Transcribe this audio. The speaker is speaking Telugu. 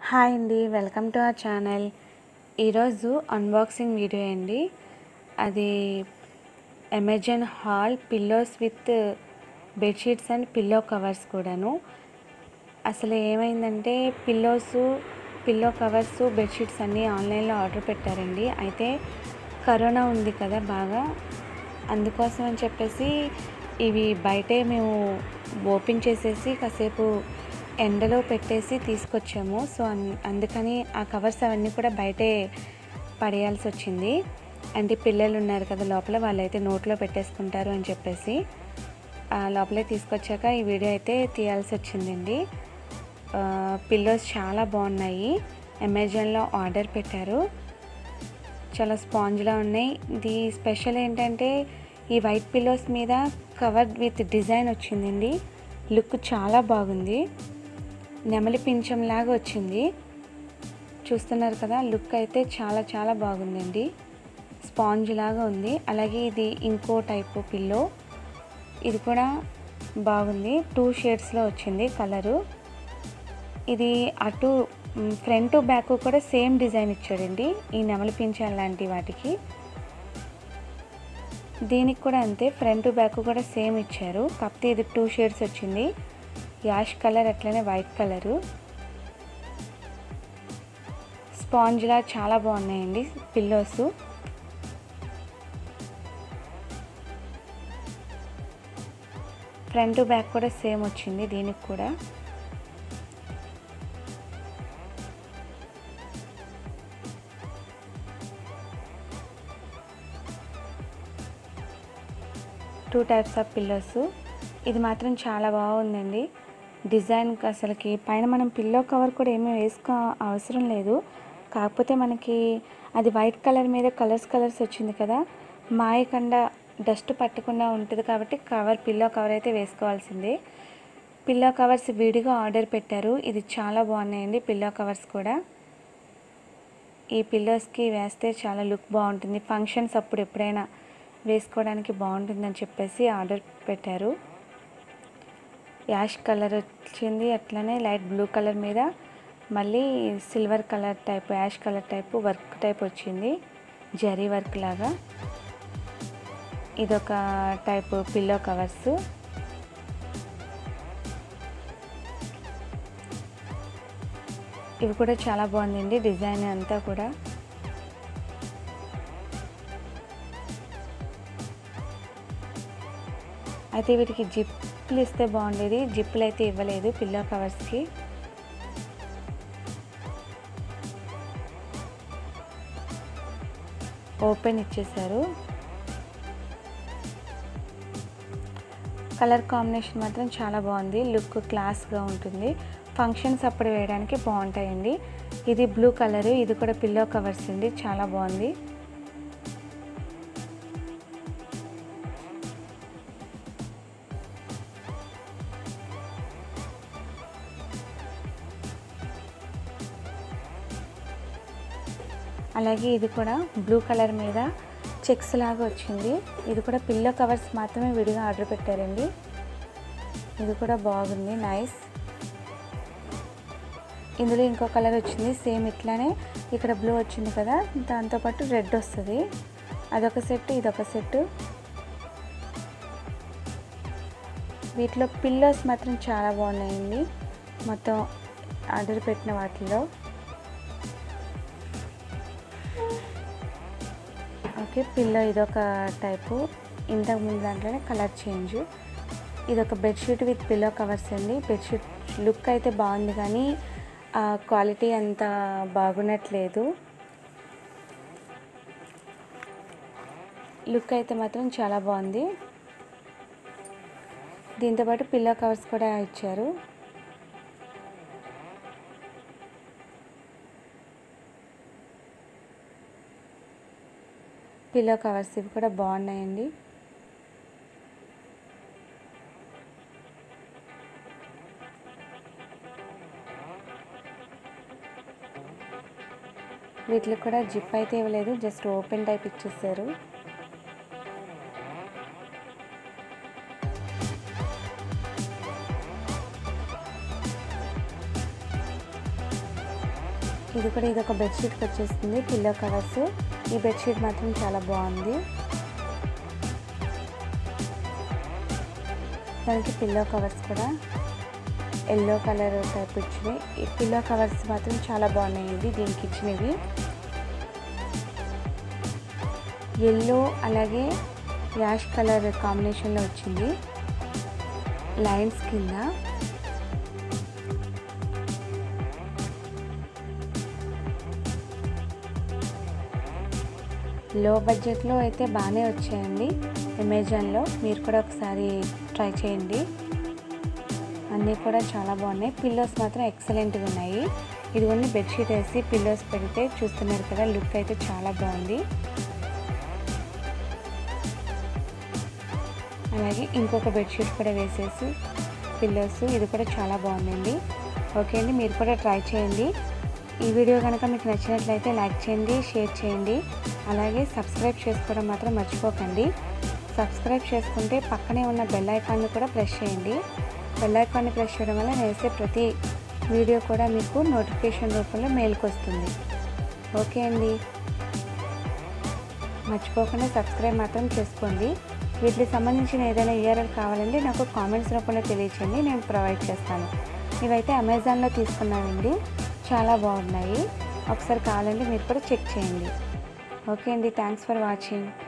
హాయ్ అండి, వెల్కమ్ టు అవర్ ఛానల్. ఈరోజు అన్బాక్సింగ్ వీడియో అండి. అది Amazon haul pillows with bedsheets and pillow covers కూడాను. అసలు ఏమైందంటే పిల్లో కవర్స్ బెడ్షీట్స్ అన్నీ ఆన్లైన్లో ఆర్డర్ పెట్టారండి. అయితే కరోనా ఉంది కదా బాగా, అందుకోసం అని చెప్పేసి ఇవి బయటే మేము ఓపెన్ చేసేసి కాసేపు ఎండలో పెట్టేసి తీసుకొచ్చాము. సో అందుకని ఆ కవర్స్ అవన్నీ కూడా బయటే పడేయాల్సి వచ్చింది. అంటే పిల్లలు ఉన్నారు కదా లోపల, వాళ్ళైతే నోట్లో పెట్టేసుకుంటారు అని చెప్పేసి లోపలే తీసుకొచ్చాక ఈ వీడియో అయితే తీయాల్సి వచ్చిందండి. పిల్లోస్ చాలా బాగున్నాయి, అమెజాన్లో ఆర్డర్ పెట్టారు. చాలా స్పాంజ్లా ఉన్నాయి. ఇది స్పెషల్ ఏంటంటే ఈ వైట్ పిల్లోస్ మీద కవర్ విత్ డిజైన్ వచ్చిందండి. లుక్ చాలా బాగుంది, నెమలి పింఛం లాగా వచ్చింది. చూస్తున్నారు కదా, లుక్ అయితే చాలా చాలా బాగుందండి. స్పాంజ్ లాగా ఉంది. అలాగే ఇది ఇంకో టైపు పిల్లో, ఇది కూడా బాగుంది. 2 షేడ్స్లో వచ్చింది కలరు. ఇది అటు ఫ్రంట్ బ్యాక్ కూడా సేమ్ డిజైన్ ఇచ్చాడండి, ఈ నెమలి పింఛం లాంటి వాటికి. దీనికి కూడా అంతే, ఫ్రంట్ బ్యాక్ కూడా సేమ్ ఇచ్చారు. కాకపోతే ఇది 2 షేడ్స్ వచ్చింది, యాష్ కలర్ అట్లనే వైట్ కలరు. స్పాంజ్లా చాలా బాగున్నాయండి పిల్లోస్. ఫ్రంట్ బ్యాక్ కూడా సేమ్ వచ్చింది దీనికి కూడా. Two types of pillows. ఇది మాత్రం చాలా బాగుందండి డిజైన్. అసలుకి పైన మనం పిల్లో కవర్ కూడా ఏమీ వేసుకో అవసరం లేదు. కాకపోతే మనకి అది వైట్ కలర్ మీద కలర్స్ వచ్చింది కదా, మాయకుండా డస్ట్ పట్టకుండా ఉంటుంది కాబట్టి పిల్లో కవర్ అయితే వేసుకోవాల్సిందే. పిల్లో కవర్స్ విడిగా ఆర్డర్ పెట్టారు. ఇది చాలా బాగున్నాయండి పిల్లో కవర్స్ కూడా. ఈ పిల్లోస్కి వేస్తే చాలా లుక్ బాగుంటుంది, ఫంక్షన్స్ అప్పుడు ఎప్పుడైనా వేసుకోవడానికి బాగుంటుందని చెప్పేసి ఆర్డర్ పెట్టారు. యాష్ కలర్ వచ్చింది, అట్లనే లైట్ బ్లూ కలర్ మీద మళ్ళీ silver colour type, ash colour type work type వచ్చింది, జరీ వర్క్ లాగా. ఇదొక టైపు పిల్లో కవర్స్. ఇవి కూడా చాలా బాగుందండి డిజైన్ అంతా కూడా. అయితే వీటికి జిప్లు ఇస్తే బాగుండేది, జిప్పులు అయితే ఇవ్వలేదు పిల్లో కవర్స్కి. ఓపెన్ ఇచ్చేసారు. కలర్ కాంబినేషన్ మాత్రం చాలా బాగుంది, లుక్ క్లాస్గా ఉంటుంది. ఫంక్షన్స్ అప్పుడు వేయడానికి బాగుంటాయండి. ఇది బ్లూ కలరు, ఇది కూడా పిల్లో కవర్స్ అండి, చాలా బాగుంది. అలాగే ఇది కూడా బ్లూ కలర్ మీద చెక్స్ లాగా వచ్చింది. ఇది కూడా పిల్లో కవర్స్ మాత్రమే విడిగా ఆర్డర్ పెట్టారండి. ఇది కూడా బాగుంది, నైస్. ఇందులో ఇంకో కలర్ వచ్చింది సేమ్ ఇట్లానే, ఇక్కడ బ్లూ వచ్చింది కదా, దాంతోపాటు రెడ్ వస్తుంది. అదొక సెట్, ఇదొక సెట్. వీటిలో పిల్లోస్ మాత్రం చాలా బాగున్నాయండి మొత్తం ఆర్డర్ పెట్టిన వాటిలో. ఓకే, పిల్లో ఇదొక టైపు, ఇంతకు ముందు దాంట్లోనే కలర్ చేంజ్. ఇదొక బెడ్షీట్ విత్ పిల్లో కవర్స్ అండి. బెడ్షీట్ లుక్ అయితే బాగుంది కానీ క్వాలిటీ అంత బాగున్నట్లేదు. లుక్ అయితే మాత్రం చాలా బాగుంది. దీంతోపాటు పిల్లో కవర్స్ కూడా ఇచ్చారు. పిల్లో కవర్స్ ఇవి కూడా బాగున్నాయండి. వీటిలో కూడా జిప్ అయితే ఇవ్వలేదు, జస్ట్ ఓపెన్ టైప్ ఇచ్చేసారు. ఇది ఒక బెడ్షీట్కి వచ్చేస్తుంది పిల్లో కవర్స్. ఈ బెడ్షీట్ మాత్రం చాలా బాగుంది. దానికి పిల్లో కవర్స్ కూడా ఎల్లో కలర్ టైప్ ఇచ్చినాయి. ఈ పిల్లో కవర్స్ మాత్రం చాలా బాగున్నాయి దీనికి ఇచ్చినవి. ఎల్లో అలాగే యాష్ కలర్ కాంబినేషన్లో వచ్చింది లైన్స్ కింద. లో బడ్జెట్లో అయితే బాగానే వచ్చాయండి అమెజాన్లో. మీరు కూడా ఒకసారి ట్రై చేయండి. అన్నీ కూడా చాలా బాగున్నాయి. పిల్లోస్ మాత్రం ఎక్సలెంట్గా ఉన్నాయి. ఇదిగోండి బెడ్షీట్ వేసి పిల్లోస్ పెడితే చూస్తున్నారు కదా, లుక్ అయితే చాలా బాగుంది. అలాగే ఇంకొక బెడ్షీట్ కూడా వేసేసి పిల్లోస్, ఇది కూడా చాలా బాగుందండి. ఓకే అండి, మీరు కూడా ట్రై చేయండి. ఈ వీడియో కనుక మీకు నచ్చినట్లయితే లైక్ చేయండి, షేర్ చేయండి. అలాగే సబ్స్క్రైబ్ చేసుకోవడం మాత్రం మర్చిపోకండి. సబ్స్క్రైబ్ చేసుకుంటే పక్కనే ఉన్న బెల్ ఐకాన్ని కూడా ప్రెస్ చేయండి. బెల్ ఐకాన్ని ప్రెస్ చేయడం వల్ల నేను వేసే ప్రతి వీడియో కూడా మీకు నోటిఫికేషన్ రూపంలో మెయిల్కి వస్తుంది. ఓకే అండి, మర్చిపోకుండా సబ్స్క్రైబ్ మాత్రం చేసుకోండి. వీటికి సంబంధించిన ఏదైనా URL కావాలంటే నాకు కామెంట్స్ రూపంలో తెలియచేయండి, నేను ప్రొవైడ్ చేస్తాను. ఇవైతే అమెజాన్లో తీసుకున్నానండి, చాలా బాగున్నాయి. ఒకసారి కావాలంటే మీరు కూడా చెక్ చేయండి. ఓకే అండి, థ్యాంక్స్ ఫర్ వాచింగ్.